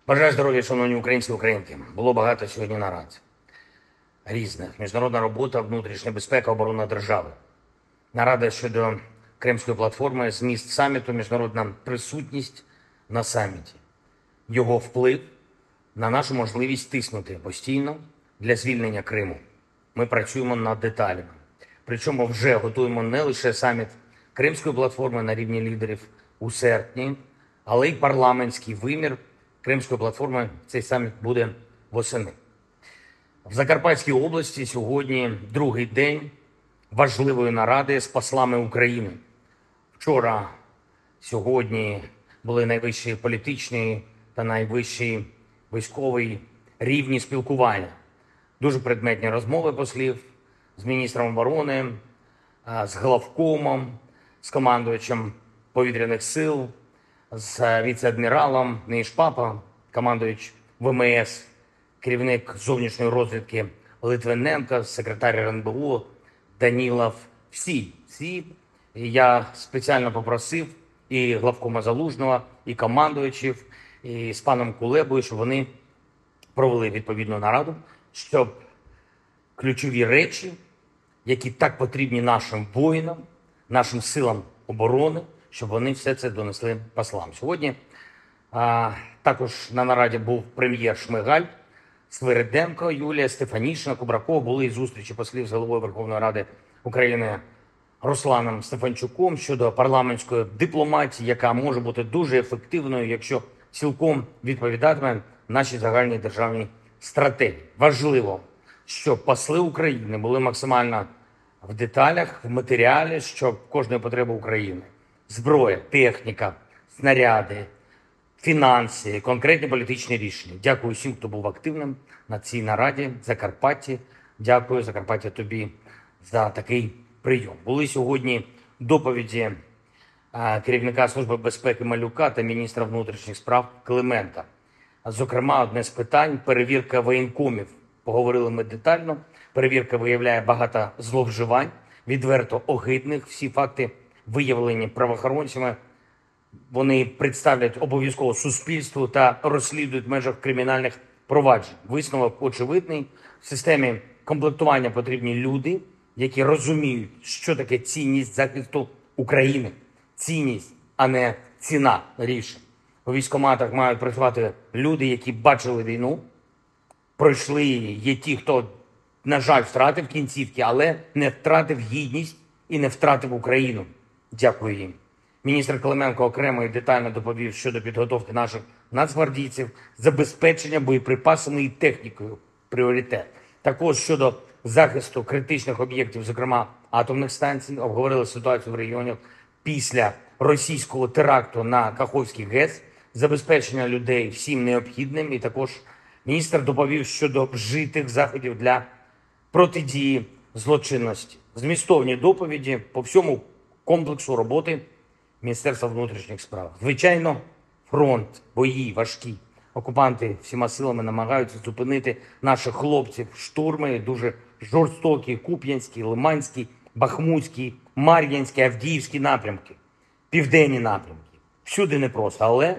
Бажаю здоров'я, шановні українці і українки. Було багато сьогодні нарад. Різних. Міжнародна робота, внутрішня безпека, оборона держави. Нарада щодо Кримської платформи, зміст саміту, міжнародна присутність на саміті. Його вплив на нашу можливість тиснути постійно для звільнення Криму. Ми працюємо над деталями. Причому вже готуємо не лише саміт Кримської платформи на рівні лідерів у серпні, але й парламентський вимір Кримської платформи. Цей саміт буде восени. В Закарпатській області сьогодні другий день важливої наради з послами України. Вчора, сьогодні були найвищі політичні та найвищі військові рівні спілкування. Дуже предметні розмови послів з міністром оборони, з главкомом, з командувачем повітряних сил, з віце-адміралом Нейшпапа, командувач ВМС, керівник зовнішньої розвідки Литвиненко, секретар РНБО Данілов. Всі. Я спеціально попросив і главкома Залужного, і командувачів, і з паном Кулебою, щоб вони провели відповідну нараду, щоб ключові речі, які так потрібні нашим воїнам, нашим силам оборони, щоб вони все це донесли послам. Сьогодні також на нараді був прем'єр Шмигаль, Свириденко, Юлія, Стефанішина, Кубраков. Були зустрічі послів з головою Верховної Ради України Русланом Стефанчуком щодо парламентської дипломатії, яка може бути дуже ефективною, якщо цілком відповідатиме нашій загальній державній стратегії. Важливо, щоб посли України були максимально в деталях, в матеріалі, щоб кожної потреби України. Зброя, техніка, снаряди, фінанси, конкретні політичні рішення. Дякую всім, хто був активним на цій нараді. Закарпатті. Дякую, Закарпаття, тобі за такий прийом. Були сьогодні доповіді керівника Служби безпеки Малюка та міністра внутрішніх справ Клименка. Зокрема, одне з питань – перевірка воєнкомів. Поговорили ми детально. Перевірка виявляє багато зловживань, відверто огидних. Всі факти виявлені правоохоронцями. Вони представлять обов'язково суспільству та розслідують в межах кримінальних проваджень. Висновок очевидний. В системі комплектування потрібні люди, які розуміють, що таке цінність захисту України. Цінність, а не ціна рішень. У військкоматах мають працювати люди, які бачили війну, пройшли її. Є ті, хто, на жаль, втратив кінцівки, але не втратив гідність і не втратив Україну. Дякую їм. Міністр Клименко окремо і детально доповів щодо підготовки наших нацгвардійців, забезпечення боєприпасами і технікою – пріоритет. Також щодо захисту критичних об'єктів, зокрема атомних станцій, обговорили ситуацію в регіоні після російського теракту на Каховський ГЕС, забезпечення людей всім необхідним. І також міністр доповів щодо вжитих заходів для протидії злочинності. Змістовні доповіді по всьому комплексу роботи Міністерства внутрішніх справ. Звичайно, фронт, бої важкі. Окупанти всіма силами намагаються зупинити наших хлопців. Штурми дуже жорстокі, Куп'янський, Лиманський, Бахмутський, Мар'їнський, Авдіївський напрямки, південні напрямки. Всюди непросто, але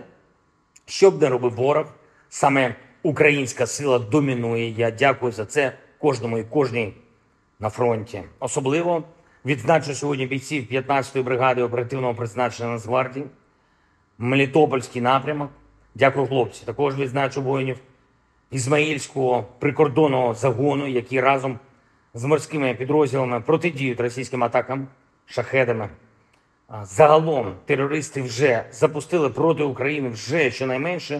що б не робив ворог, саме українська сила домінує. Я дякую за це кожному і кожній на фронті. Особливо відзначу сьогодні бійців 15-ї бригади оперативного призначення Нацгвардії, Мелітопольський напрямок. Дякую, хлопці. Також відзначу воїнів Ізмаїльського прикордонного загону, які разом з морськими підрозділами протидіють російським атакам шахедами. Загалом терористи вже запустили проти України вже щонайменше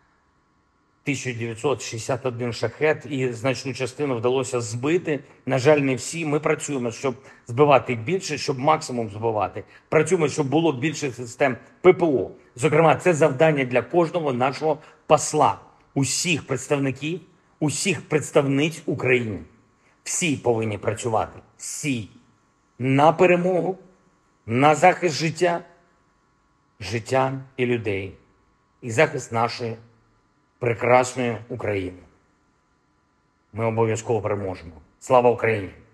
1961 шахед, і значну частину вдалося збити. На жаль, не всі. Ми працюємо, щоб збивати більше, щоб максимум збивати. Працюємо, щоб було більше систем ППО. Зокрема, це завдання для кожного нашого посла, усіх представників, усіх представниць України. Всі повинні працювати. Всі. На перемогу, на захист життя і людей. І захист нашої прекрасної України. Ми обов'язково переможемо. Слава Україні!